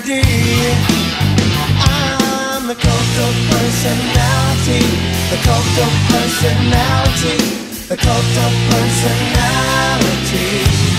melody. I'm the cult of personality, the cult of personality, the cult of personality.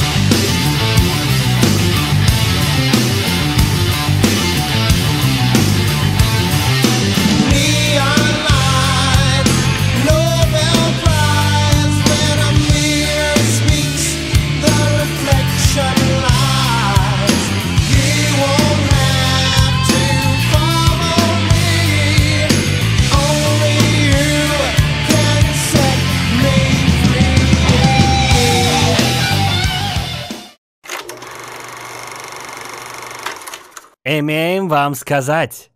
Neon lights, Nobel Prize, when a mirror speaks, the reflection lies. You won't have to follow me, only you can set me free. Имеем вам сказать.